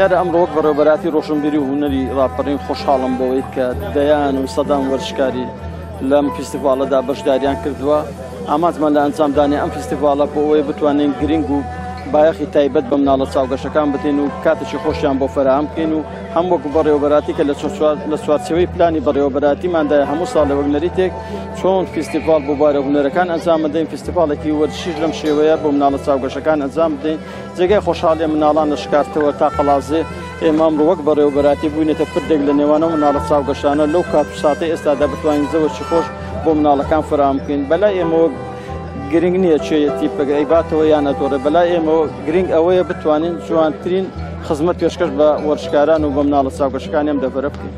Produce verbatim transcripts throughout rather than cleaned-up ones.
دیارە ئەمڕۆ وەک بەڕێوەبەراتی ڕۆشنبیری و هونەری ڕاپەڕین خۆشحاڵم بەوەی کە دەیان و سەدان وەرزشکاری لەم فیستیڤالەدا بەشداریان کردووە. ئامانجمان لە ئەنجامدانی ئەم فیستیڤالە بۆ ئەوەی بتوانین گرنگ و بایەخی تایبەت بە مناڵە چاوگەشەکان بتین و کاتێکی خۆشیان بۆ فراهم بکەین و هەم وەکو بەڕێوەبەراتی کە لە چوارچێوەی پلانی بەڕێوەبەراتیماندا هەموو ساڵ لە وەک نەریتێک چۆن فیستیڤال بۆ بارە هونەرەکان ئەنجام بدەین، فیستیڤالێکی وەرزشیش لەم شێوەیە بۆ مناڵە چاوگەشەکان ئەنجام بدەین، جێگای خۆشحاڵی مناڵان لە شکارتەوە تا قەڵازێ. ئێمە ئەمڕۆ وەک بەڕێوەبەراتی بووینەتە پردێک لە نێوانە مناڵە چاوگەشانە لەو کات و ساتەی ئێستادا بتوانین زەوەرچی خۆش بۆ مناڵەکان فراهم بکەین. بەلای ئێمە گرنگ نییە چێتی پگەیباتەوە یان ئەتۆڕێ، بەلای ئێمە گرنگ ئەوەیە بتوانین جوانترین خزمەت پێشکەش بە وەرزشکاران و بە مناڵە چاوگەشەکان ئەم دەبەرە بکەین.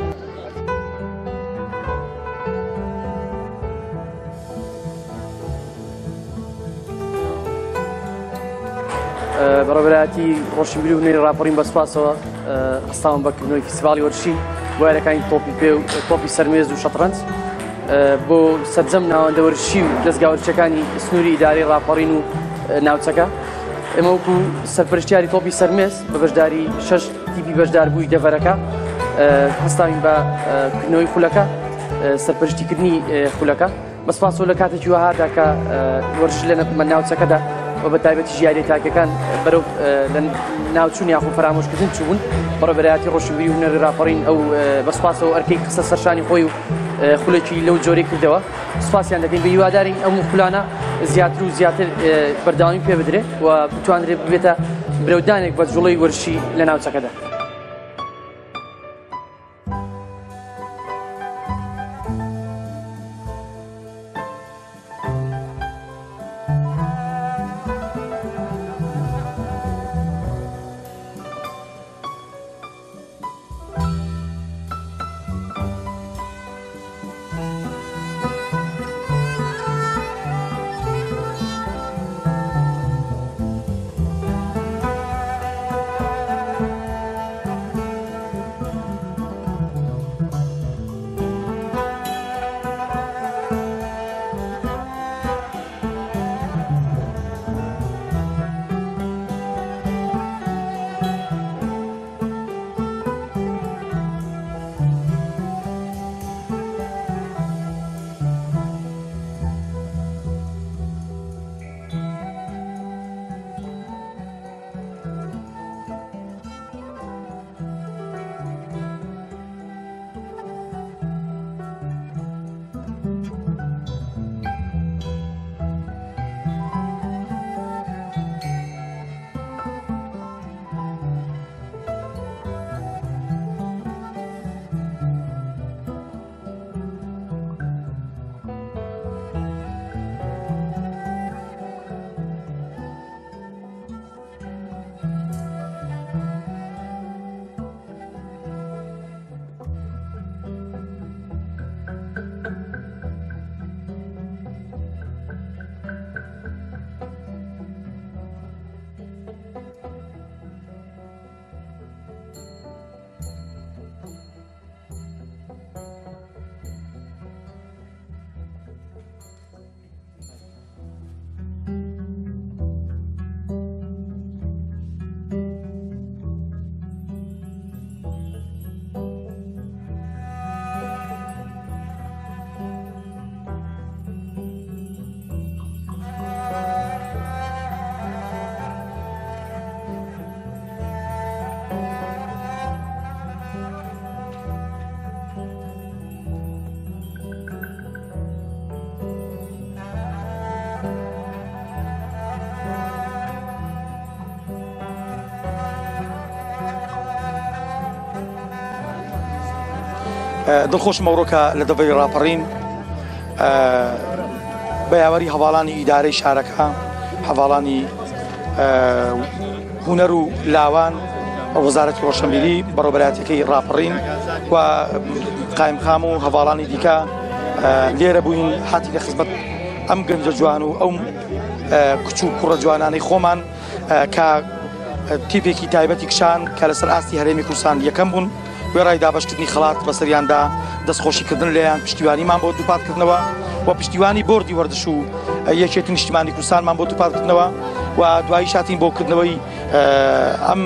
بەڕێوەبەراتی ڕۆشنبیری و هونەری ڕاپەڕین بەسپاسەوە هەستاوم بەکردنەوەی فیستیڤاڵی وەرزشی بۆ یاریەکانی تۆپی پێ و تۆپی سەرمێز و شەترەنج بۆ سەرجەم ناوەندە وەرزشی و دەستگا وەرزشیەکانی سنووری ئیدارەی ڕاپەڕین و ناوچەکە. ئێمە وەکو سەرپەرشتیاری تۆپی سەرمێز بە بەشداری شەش تیپی بەشدار بووی دەڤەرەکە هەستاوین بە کردنەوەی خولەکە، سەرپەرشتیکردنی خولەکە بەسپاسەوە لە کاتێکی وەهادا کە وەرزش لە ناوچەکەدا و بە تایبەتی ژیاری تاکەکان بەرەو لە ناوچوون یاخۆ فرامۆشکردن چوون. بەڕێوەبەراتی ڕۆشنبیری و هونەری ڕاپەڕین ئەو بەسپاسەوە ئەرکەی قسە سەرشانی خۆی و خولێکی لەو جۆرەی کردەوە. سوپاسیان دەکەین بە هیوادارین ئەو خولانە زیاتر و زیاتر بەردەوامی پێ بدرێت و بتوانرێت ببێتە برەودانێک بە جوڵەی وەرزشی لە ناوچەکەدا. دڵخۆش مەوڕۆکە لە دەڤەی ڕاپەڕین بە یاوەری هەواڵانی ئیدارەی شارەکە، هەواڵانی هونەر و لاوان، وەزارەتی ڕۆشنبیری بەڕێوەبەراتیەکەی ڕاپەڕین و قایمخام و هەواڵانی دیکە لێرە بووین هاتی لە خزمەت ئەم گەنجە جوان و ئەو کچ و کوڕە جوانانەی خۆمان کە تیپێکی تایبەتی کشان کە لەسەر ئاستی هەرێمی کوردستان یەکەم بوون وێڕای دابەشکردنی خەڵات بەسەریاندا دەستخۆشیکردن لێیان، پشتیوانیمان بۆ دووپاتکردنەوە و پشتیوانی بۆردی وەردەش و یەکێتی نیشتیمانی کوردستانمان بۆ دووپاتکردنەوە و دوایی شاتین بۆ کردنەوەی ئەم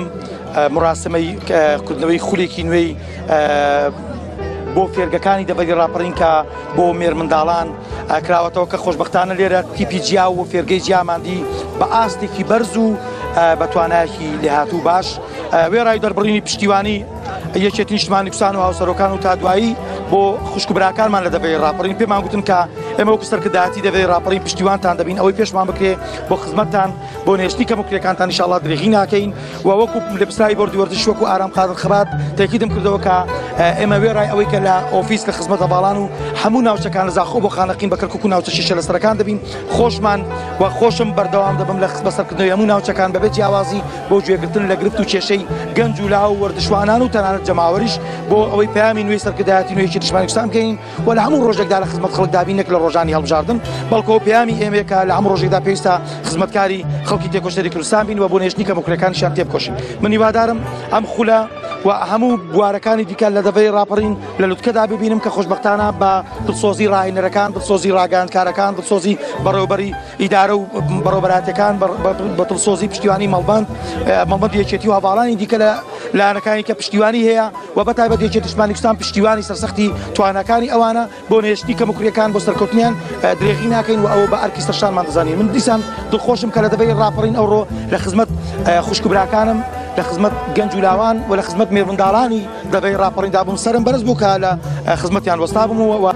مراسمەی کردنەوەی خولێکی نوێی بۆ فێرگەکانی دەبەری ڕاپەڕین کە بۆ مێر منداڵان کراوەتەوە کە خۆشبەختانە لێرە تیپی جیا و فێرگەی جیاماندی بە ئاستێکی بەرز و بە توانایەکی لێهاتوو باش وێ ڕای دەربڕینی پشتیوانی یەکێتی نیشتمانی کوردستان و هاوسەرۆکان و تا دوایی بۆ خوشکبراکانمان لە دەبەری ڕاپەڕین پێمان گوتن کە ئێمە وەکو سەرکردایەتی دەبەری ڕاپەڕین پشتیوانتان دەبین ئەوەی پێشمان بکرێ بۆ خزمەتتان بۆ نێشتنی کەموکرێکانتان ئینشاڵڵا درێژی ناکەین و وەکو لە پسرایی بۆردی وەرزش وەکو ئارام قادر خەبات تاکیدم کردەوە کە ئێمە وێ ڕای ئەوەی کە لە ئۆفیس لە خزمەتە باڵان و هەموو ناوچەکان لە زاخۆ بۆ خانەقین بە کەرکووک و ناوچە شیشە لەسەرەکان دەبین خۆشمان و خۆشم بەردەوام دەبم لە بەسەرکردنەوەی هەموو ناوچەکان بەبێ جیاوازی بۆ گوێگرتن لە گرفت و کێشەی گەنج و لاو و وەردەشوانان و تەنانەت جەماوەریش بۆ ئەوەی پەیامی نوێی سەرکردایەتی نوێیەکی نیشتمانی کوردستان بکەین و لە هەموو ڕۆژێکدا لە خزمەت خەڵک دابین نەک لە ڕۆژانی هەڵبژاردن بەڵکەوە پەیامی ئێمەیە کە لە هەموو ڕۆژێکدا پێویستە خزمەتکاری خەڵکی تێکۆشتەری کوردستان بین و بۆ نێشتنی کەموکرێکانیشیان تێبکۆشین من هیوادارم ئەم خولە و هەموو بوارەکانی دیکە لە دەبەری ڕاپەڕین لە لوتکەدا ببینم کە خۆشبەختانە بە دڵسۆزی ڕاهێنەرەکان دڵسۆزی ڕاگەاندکارەکان دڵسۆزی بەڕێوەبەری ئیدارە و بەڕێوەبەراتەکان بە دڵسۆزی پشتیوانی مەڵبەند مەڵبەند یەکێتی و هەواڵانی دیکە لە لایەنەکانی کە پشتیوانی هەیە و بەتایبەت یەکێتی نیشتمانی کوردستان پشتیوانی سەرسەختی توانەکانی ئەوانە بۆ نێشتنی کەموکرێکان بۆ سەرکەوتنیان درێغی ناکەین و ئەوە بە ئەرکی سەرشانمان دەزانین من دیسان دڵخۆشم کە لە دەبەری ڕاپەڕین ئەوڕۆ لە خزمەت خوشکبراکانم لە خزمەت گەنج و لاوان و لە خزمەت مێرمنداڵانی دەبەری ڕاپەڕیندا بووم سەرم بەرز بوو کە لە خزمەتیان وەستا بووم و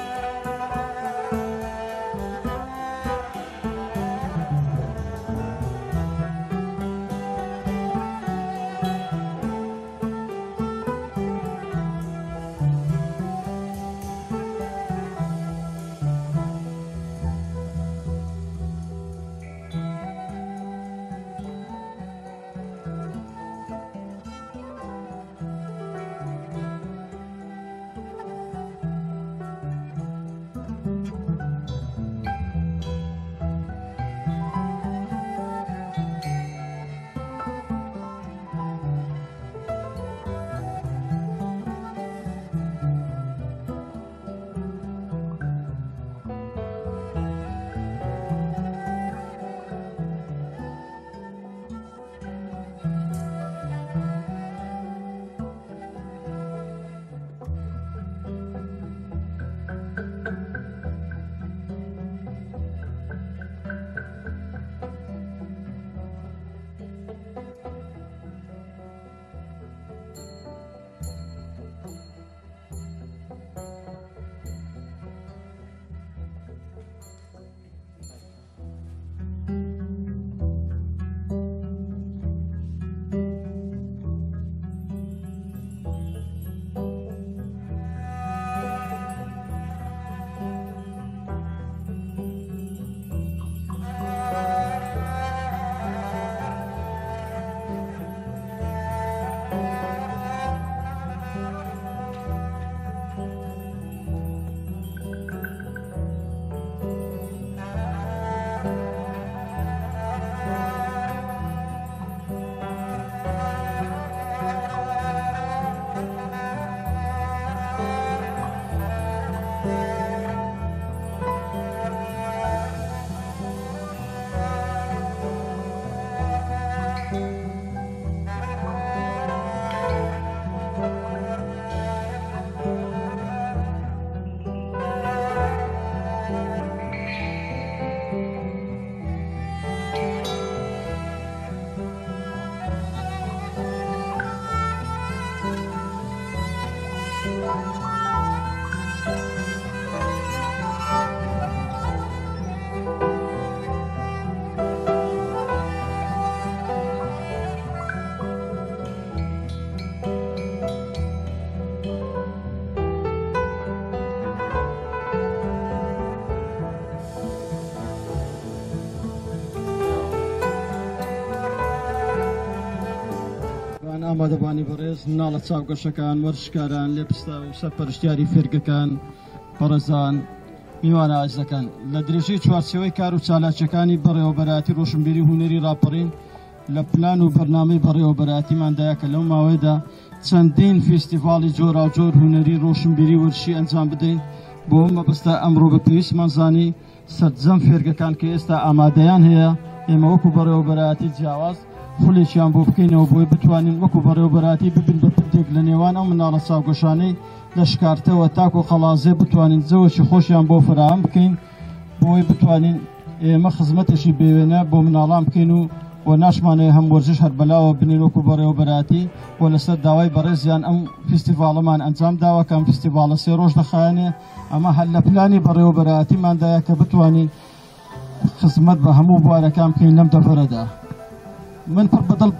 ئامادەبانی بەڕێز ناڵە چاوگەشەکان وەرزشکاران لێپستە و سەرپەرشتیاری فێرگەکان بەڕێزان میوانە ئازیزەکان لە درێژەی چوارچێوەی کار و چالاکیەکانی بەڕێوەبەراتی ڕۆشنبیری هونەری ڕاپەڕین لە پلان و بەرنامەی بەڕێوەبەراتیماندایە کە لەو ماوەیەدا چەندین فێستیڤاڵی جۆراوجۆر هونەری ڕۆشنبیری وەرزشی ئەنجام بدەین بۆ مەبەستە ئەمڕۆ بە پێویستمان زانی سەرجەم فێرگەکان کە ئێستا ئامادەیان هەیە ئێمە وەکو بەڕێوەبەراتی جیاواز خولێکیان بۆ بکەینەوە بۆی بتوانین وەکو بەڕێوەبەراتی ببین بە پردێک لە نێوان ئەو مناڵە چاوگەشانەی لە شکارتەوە تاکو قەڵازێ بتوانین جەوەکی خۆشیان بۆ فراهم بکەین بۆی بتوانین ئێمە خزمەتێکی بێوێنە بۆ مناڵان بکەین و و ناشمانەیە هەم وەرزش هەر بەلاوە بنین وەکو بەڕێوەبەراتی و لەسەر داوای بەڕێزیان ئەم فیستیڤاڵەمان ئەنجام داوە کە ئەم فیستیڤاڵە سێ ڕۆژ دەخایەنێ ئەمە هەر لە پلانی بەڕێوەبەراتیماندایە کە بتوانین خزمەت بە هەموو بوارەکان بکەین لەم دەڤەرەدا. من پڕ بەدڵ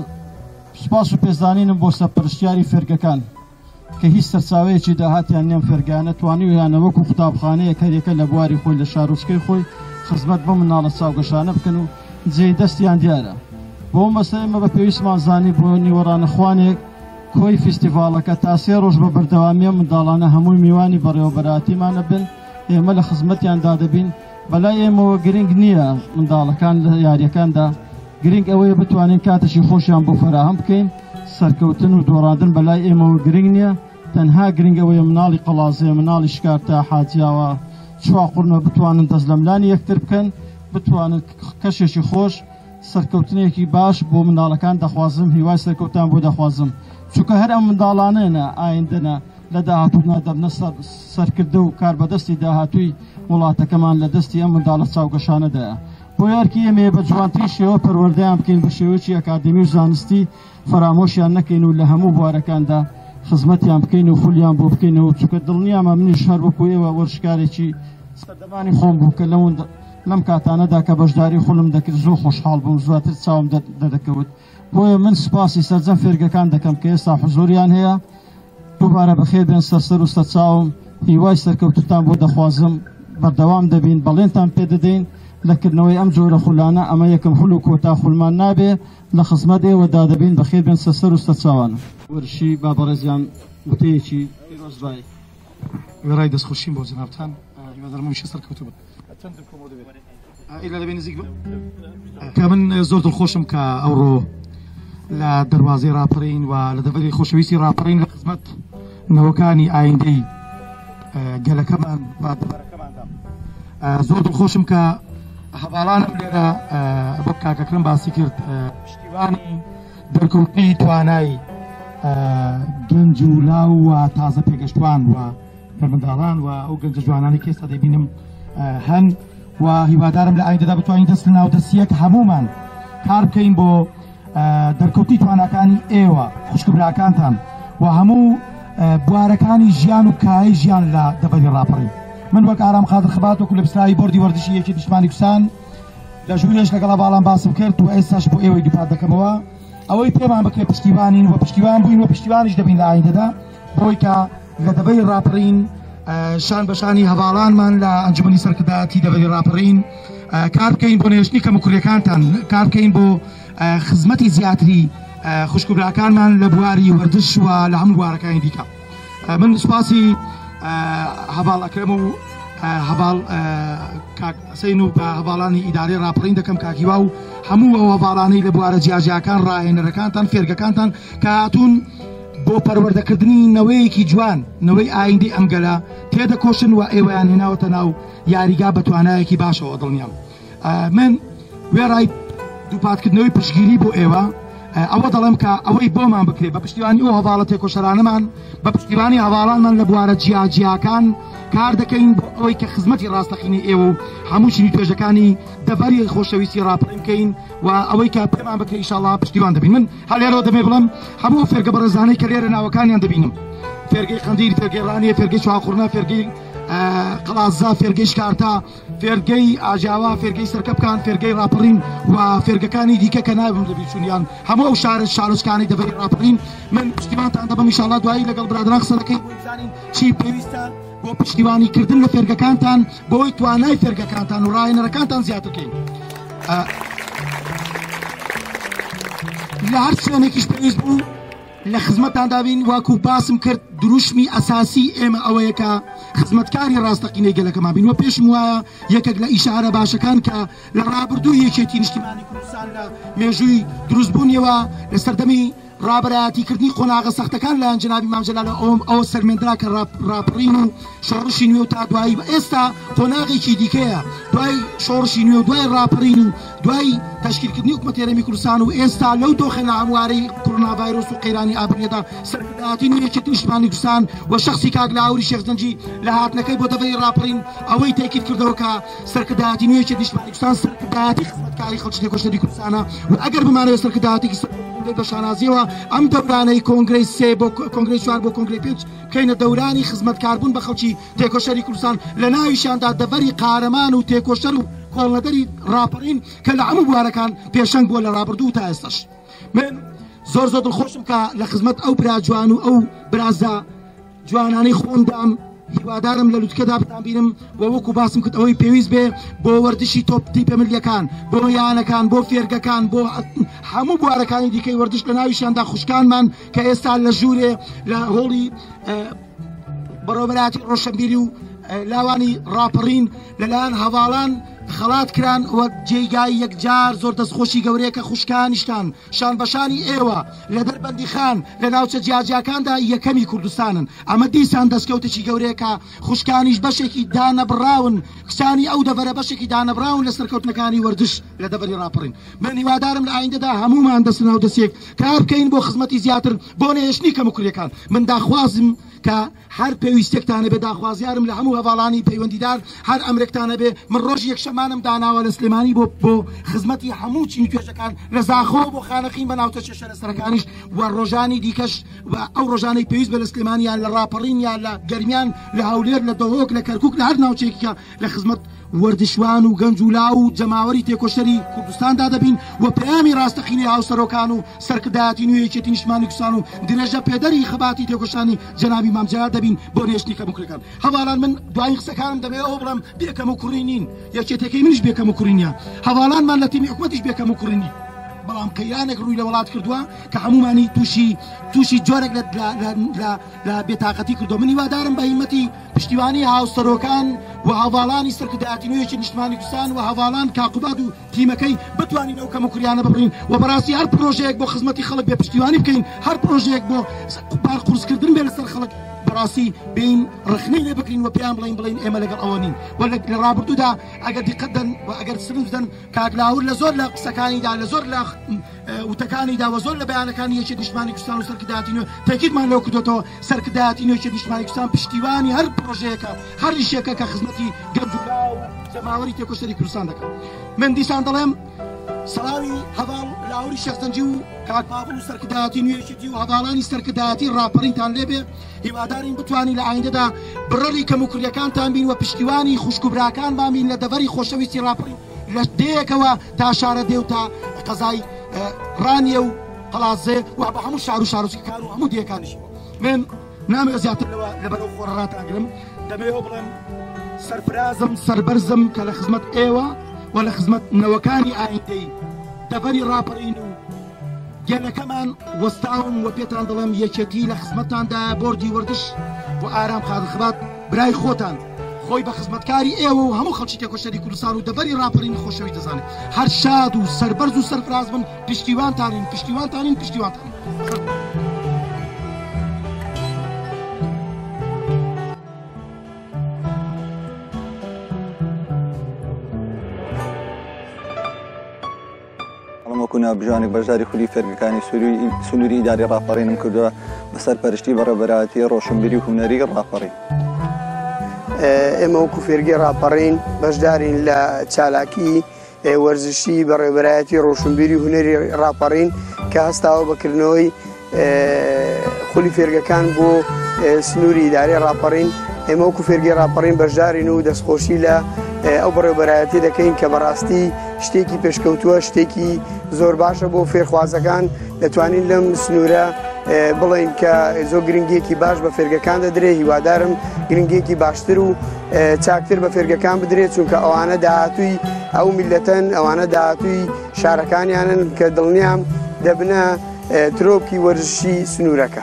سوپاس و پێزانینم بۆ سەرپەرشتیاری فێرگەکان کە هیچ سەرچاوەیەکی داهاتیان نیەم فێرگانە توانیویانە وەکو قوتابخانەیە کەرێکە لە بواری خۆی لە شارۆچکەی خۆی خزمەت بە مناڵە چاوگەشانە بکەن و جێی دەستیان دیارە. بۆ مەسە ئێمە بە پێویستمان زانی بۆ نیوەڕانەخوانێک کۆی فیستیڤاڵەکە تا سێ ڕۆژ بە بەردەوامیە منداڵانە هەمووی میوانی بەڕێوەبەراتیمانە بن ئێمە لە خزمەتیاندا دەبین. بەلای ئێمەوە گرنگ نییە منداڵەکان لە یاریەکاندا گرنگ ئەوەیە بتوانین کاتەشی خۆشیان بۆ فراهم بکەین سەرکەوتن و دۆڕاندن بەلای ئێمەوە گرنگ نییە تەنها گرنگ ئەوەیە مناڵی قەڵازێ مناڵی شکارتە حاجیاوە چوا قورنە بتوانن دەست لە ملانی یەکتر بکەن بتوانن کەشێکی خۆش سەرکەوتنێکی باش بۆ مناڵەکان دەخوازم هیوای سەرکەوتان بۆ دەخوازم چونکە هەر ئەم منداڵانەنە ئایندەنە لە داهاتوونا دەبنە سەرکردە و کار بەدەستی داهاتووی وڵاتەکەمان لە دەستی ئەم منداڵە چاوگەشانەدایە. بۆ یارکی ئێمێ بە جوانتری شێوە پەروەردەیان بکەین بە شێوەیەکی ئەکادمی و زانستی فرامۆشیان نەکەین و لە هەموو بوارەکاندا خزمەتیان بکەین و خولیان بۆ بکەینەوە چونکە دڵنیامە منیش هەر وەکو ئێوە وەرشکارێکی سەردەمانی خۆم بوو کە لەم کاتانەدا کە بەشداری خولم دەکرد زۆر خۆشحاڵ بووم زواتر چاوم دەدەکەوت. بۆیە من سوپاسی سەرجەم فێرگەکان دەکەم کە ئێستا حوزوریان هەیە دووبارە بەخێر بێن سەرسەر و سەرچاوم هیوای سەرکەوتتان بۆ دەخوازم بەردەوام دەبین بەڵێنتان پێدەدەین لەکردنەوەی ئەم جۆرە خولانە ئەمە یەکەم خول و کۆتا خولمان نابێ لە خزمەت ئێوەدا دەبین بەخێر بێن سەرسەر و سەرچاوانە. وەرشی بابەڕێزیان وتەیەکی پیرۆزبای وێڕای دەستخۆشیم بۆ جەنابتان هیوادارم سەرکەوتوو بن ئیلا لەبێ نزیک کە من زۆر دڵخۆشم کە ئەوڕۆ لە دەواازەی ڕاپەڕین و لە دەبەری خۆشەویستی ڕاپەڕین لە خزمەت نەوەکانی ئایندەی گەلەکەمان و دەبەرەکەماندا زۆر دڵخۆشم کە هەواڵانم لێرە بۆ کاکەکرم باسی کرد پشتیوانی دەرکەوتنی توانای گەنج و لاو و تازە پێگەشتوان و هەرمنداڵان و ئەو گەنجە جوانانی کە ئێستا دەبینم هەن و هیوادارم لە ئایندەدا بتوانین دەست لە ناو دەستیەک هەموومان کار بکەین بۆ دەرکەوتی توانەکانی ئێوە خوشکبراکانتان و هەموو بوارەکانی ژیان و کای ژیان لە دەبەری ڕاپەڕین. من وەک ئارام خادر خەبات وەکو لە پسراوی بۆردی وەردشی یەکی نیشتمانی کوردستان لە ژوورێش لەگەڵا باڵام باسم کرد و ئێستاش بۆ ئێوەی دووپات دەکەمەوە ئەوەی پێمان بکرێ پشتیوانین و پشتیوان بووین و پشتیوانیش دەبین لە ئایندەدا بۆی کە لە دەبەری ڕاپەڕین شان بەشانی هەواڵانمان لە ئەنجومەنی سەرکردایەتی دەبەری ڕاپەڕین کار بکەین بۆ نێشتنی کەمەکوڕیەکانتان کار بکەین بۆ خزمەتی زیاتری خوشکبراکانمان لە بواری وەردش و لە هەموو بوارەکانی دیکە. من سوپاسی هەواڵ ئەکرم و هەواڵ سین و هەواڵانی ئیدارەی ڕاپەڕین دەکەم کاکیوا و هەموو ئەو هەواڵانەی لە بوارە جیاجیاکان ڕاهێنەرەکانتان فێرگەکانتان کە هاتوون بۆ پەروەردەکردنی نەوەیەکی جوان نەوەی ئایندەی ئەم گەلە تێدەکۆشن و ئێوەیان هێناوەتە ناو یاریگا بە توانایەکی باشەوە دڵنیام. من وێڕای دووپاتکردنەوەی پشتگیری بۆ ئێوە ئەوە دەڵێم کە ئەوەی بۆمان بکرێت بە پشتیوانی ئەو هەواڵە تێکۆشەرانەمان بە پشتیوانی هەواڵانمان لە بوارە جیاجیاکان کار دەکەین بۆ ئەوەی کە خزمەتی ڕاستەقینی ئێوە و هەموو شنی توێژەکانی دەبەری خۆشەویستی ڕاپەڕین بکەین و ئەوەی کە پێمان بکرێت ئینشاڵڵا پشتیوان دەبین. من هەلێرەوە دەبێ بڵێم هەموو فێرگە بەڕێزانەی کە لێرە ناوەکانیان دەبینم فێرگەی خەندیر فێرگەی ڕانیە فێرگەی چواقورنا فێرگەی قەڵازا فێرگەی شکارتا فێرگەی ئاژاوا فێرگەی سەرکەبکان فێرگەی ڕاپەڕین و فێرگەکانی دیکە کە نابم دەبی چونیان هەموو ئەو شارە شارۆچکانی دەبەری ڕاپەڕین من پشتیوانتان دەبم ئینشاڵڵا دوایی لەگەڵ برادران قسە دەکەین بۆ بزانین چی پێویستە بۆ پشتیوانی کردن لە فێرگەکانتان بۆی توانای فێرگەکانتان و ڕاهێنەرەکانتان زیاتر بکەین. لە هەر شوێنێکیش پێویست بوو لە خزمەتان دابین واکو باسم کرد دروشمی ئەساسی ئێمە ئەوەیە کە خزمەتکاری ڕاستەقینەی گەلەکەمان بین و پێشم وایە یەکێک لە ئیشارە باشەکان کە لە ڕابردوو یەکێتی نیشتیمانی کوردستان لە مێژووی دروستبوونیەوە لە سەردەمی ڕابەرایەتیکردنی قۆناغە سەختەکان لایەن جەنابی مام جەلال ئەوە سەرمێنرا کە ڕاپڕین و شۆڕشی نوێ و تا دوایی ئێستا قۆناغێکی دیکەیە دوای شۆڕشی نوێ و دوای ڕاپڕین و دوای تشکیلکردنی حکومەتی هەرێمی کوردستان و ئێستا لەو دۆخێنە هەموارەی کۆڕۆنا ڤایرۆس و قەیرانی ئابڕێدا سەرکردایەتی نوێیەکی نیشتمانی کوردستان و شەخسی کاک لاوری شێخزەنجی لە هاتنەکەی بۆ دەڤەی ڕاپڕین ئەوەی تاکید کردەوە کە سەرکردایەتی نوێیەکی نیشتمانی کوردستان سەرکردایەتی خزمەتکاری خەڵکی تێکۆشەری کوردستانە و ئەگەر بمانەوێت سەرکردایەتێکی بە شانازیەوە ئەم دەورانەی کۆنگرەی سێ بۆ کۆنگرەی چوار بۆ کۆنگرەی پێنج کەینە دەورانی خزمەتکاربوون بە خەڵکی تێکۆشەری کوردستان لە ناویشاندا دەڤەری قارەمان و تێکۆشەر و کۆڵنەدەری ڕاپەڕین کە لە هەموو بوارەکان پێشەنگ بووە لە ڕابردوو تا ئێستاش. من زۆر زۆر دڵخۆشم کە لە خزمەت ئەو برا جوان و ئەو برازە جوانانەی خۆمدام هیوادارم لە لووتکەدا بتانبینم و وەکو باسم کرد ئەوەی پێویست بێ بۆ وەردشی تۆپ تیپە ملیەکان بۆ یانەکان بۆ فێرگەکان بۆ هەموو بوارەکانی دیکەی وەردش لە ناویشاندا خوشکانمان کە ئێستا لە ژوورێ لە هۆڵی بەڕێوەبەرایەتی ڕۆشنبیری و لاوانی ڕاپەڕین لەلایەن هەواڵان خەڵات کران و جێگای یەکجار زۆر دەستخۆشی گەورەیە کە خوشکانیشتان شان بەشانی ئێوە لە دەربەندی خان لە ناوچە جیاجیاکاندا یەکەمی کوردستانن ئەمە دیسان دەستکەوتێکی گەورەیە کە خوشکانیش بەشێکی دانەبراون کسانی ئەو دەڤەرە بەشێکی دانەبراون لە سەرکەوتنەکانی وەردش لە دەڤەری ڕاپەڕین. من هیوادارم لە ئایندەدا هەموومان دەست ناو دەستێک کار بکەین بۆ خزمەتی زیاتر بۆ نێشتنی کەموکوریەکان. من داخوازم کە هەر پێویستێکتانە بێ داخوازیارم لە هەموو هەواڵانی پەیوەندیدار هەر ئەمرێکتانە بێ من ڕۆژ یەکشەمانم داناوە لە سلێمانی بۆ بۆ خزمەتی هەموو چین توێژەکان لە زاخۆ بۆ خانەقین بە ناوچە شێشە لەسەرەکانیش و ڕۆژانی دیکەش و ئەو ڕۆژانەی پێویست بە لە سلێمانیان لە ڕاپەڕین یان لە گەرمیان لە هەولێر لە دۆهۆک لە کەرکووک لە هەر ناوچەیەکە لە خزمەت وەردشوان و گەنج و لاو و جەماوەری تێکۆشەری کوردستاندا دەبین و پەیامی ڕاستەقینەی هاوسەرۆکان و سەرکردایەتی نوێیەکێتی نیشتمانی کوردستان و درێژە پێدەری خەباتی تێکۆشانی جەنابی مام جەلال دەبین بۆ نێشتنی کەموکوریەکان. هەواڵان من دوای قسەکانم دەبێت ئەوە بڵێم بێکەم و کوڕی نین یەکێتێکی منیش بێکەم و کوڕی نییە هەواڵانمان لە تیمی حکومەتیش بێکەم و کوڕی نی بەڵام قەیرانێک ڕووی لە وڵات کردووە کە هەمومانی تووشی تووشی جۆرێک لە بێتاقەتی کردو. من هیوادارم بە هیمەتی پشتیوانی هاوسەرۆکان و هەواڵانی سەرکردایەتی نوێیەکی نیشتمانی کوردستان و هەواڵان کاقوباد و تیمەکەی بتوانین ئەو کەموکوریانە ببڕین و بەڕاستی هەر پرۆژەیەک بۆ خزمەتی خەڵک بێ پشتیوانی بکەین هەر پرۆژەیەک بۆ بار قورسکردن بێ لەسەر خەڵک بەڕاستی بین ڕخنەی لێ بکرین و پێیان بڵین بڵین ئێمە لەگەڵ ئەوە نین و لە ڕابردوودا ئەگەر دیقەتدەن و ئەگەر سرنج بدەن کاک لاوور لە زۆر لە قسەکانیدا لە زۆر لە وتەکانیدا و زۆر لە بەیانەکانی یەکێتی نیشتمانی کوردستان و سەرکردایەتی نوێ تاکیدمان لەو کردوێتەوە سەرکردایەتی نوێیەکی نیشتمانی کوردستان پشتیوانی هەر پرۆژەیەکە هەر ئیشێکە کە خزمەتی گەنج و لاو جەماوەری تێکۆشەری کوردستان دەکات. من دیسان دەڵێم سەڵاوی هەواڵ لاوری شێخزەنجی و کاک بابڵ و سەرکردایەتی نوێیەکی و هەواڵانی سەرکردایەتی ڕاپەڕینتان لێبێ هیوادارین بتوانین لە ئایندەدا بڕەڵی کەموکوریەکانتان بین و پشتیوانی خوشکوبراکانمان بین لە دەڤەری خۆشەویستی ڕاپەڕین لە دەیەکەوە تا شارە دێ و تا قەزای ڕانیە و قەڵازێ و بە هەموو شار و شارۆچکەکان و هەموو دیەکانیش. من نامەوێت زیاتر لەوە لەبەرەو خۆڕاتاگرم دەمەوێت بڵێم سەرفرازم سەربەرزم کە لە خزمەت ئێوە و لە خزمەت نەوەکانی ئایندەی دەڤەری ڕاپەڕین و گەلەکەمان وەستاوم و پێتان دەڵێم یەکێتی لە خزمەتتاندا بۆردی وەردش و ئارام خادخبات برای خۆتان خۆی بە خزمەتکاری ئێوە و هەموو خەڵکی تێکۆشەری کوردستان و دەڤەری ڕاپەڕینی خۆشەوی دەزانێت هەر شاد و سەربەرز و سەرفراز بن پشتیوانتانین پشتیوانتانین پشتیوانتانین. وەکونا بژانێک بەشداری خولی فێرگەکانی سنووری ئیداری ڕاپەڕینم کردووە بەسەر پەرشتی بەڕێوەبەرایەتی ڕۆشنبیری و هونەری ڕاپەڕین. ئێمە وەکو فێرگی ڕاپەڕین بەشدارین لە چالاکی وەرزشی بەڕێوەبەرایەتی ڕۆشنبیری و هونەری ڕاپەڕین کە هەستاوە بەکردنەوەی خولی فێرگەکان بۆ سنووری ئیداری ڕاپەڕین. ئێمە وەکو فێرگی ڕاپەڕین بەشدارین و دەستخۆشی لە ئەو بەڕێوەبەرایەتی دەکەین کە بەڕاستی شتێکی پێشکەوتووە شتێکی زۆر باشە بۆ فێرخوازەکان دەتوانین لەم سنوورە بڵین کە زۆر گرنگێکی باش بە فێرگەکان دەدرێ هیوادارم گرنگێکی باشتر و چاکتر بە فێرگەکان بدرێت چونکە ئەوانە داهاتووی ئەو میلەتەن ئەوانە داهاتووی شارەکانیانن کە دڵنیام دەبنە ترۆپکی وەرزشی سنوورەکە.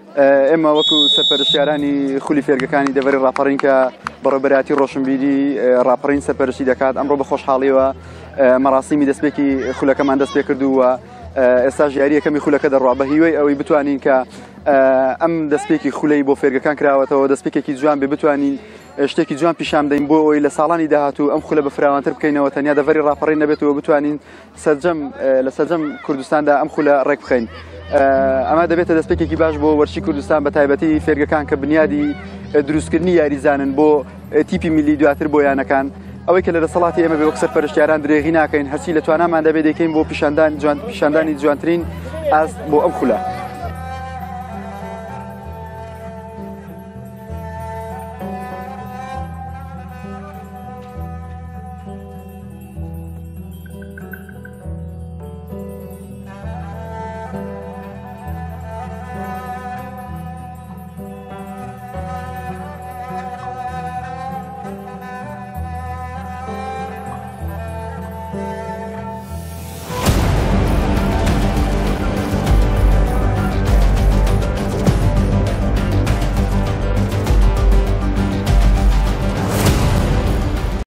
ئێمە وەکو سەرپەرشتیارانی خولی فێرگەکانی دەڤەری ڕاپەڕین کە بەڕێوەبەرایەتی ڕۆشنبیری ڕاپەڕین سەرپەرشتی دەکات ئەمڕۆ بە خۆشحاڵیەوە مەراسیمی دەستپێکی خولەکەمان دەست پێ کردووە ئێستا ژیاری یەکەمی خولەکە دەڕوا بە هیوەی ئەوەی بتوانین کە ئەم دەستپێکی خولەی بۆ فێرگەکان کراوەتەوە دەستپێکێکی جوان بێ بتوانین شتێکی جوان پیشان بدەین بۆ ئەوەی لە ساڵانی داهاتوو ئەم خولە بە فراوانتر بکەینەوە تەنیا دەڤەری ڕاپەڕین نەبێتەوە بتوانین سەرجەم لە سەرجەم کوردستاندا ئەم خولە ڕێک بخەین. ئەمە دەبێتە دەستپێکێکی باش بۆ وەرشی کوردستان بە تایبەتی فێرگەکان کە بنیادی دروستکردنی یاریزانن بۆ تیپی میلی دواتر بۆ یانەکان ئەوەی کە لە دەسەڵاتی ئێمە بێ وەک سەرپەرشتیاران درێغی ناکەین هەرچی لە توانامان دەبێت دەکەین بۆ پیشاندانی جوانترین ئاست بۆ ئەم خولە.